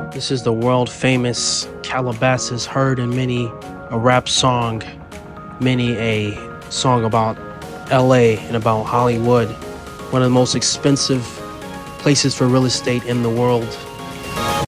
This is the world famous Calabasas, heard in many a rap song, many a song about LA and about Hollywood, one of the most expensive places for real estate in the world.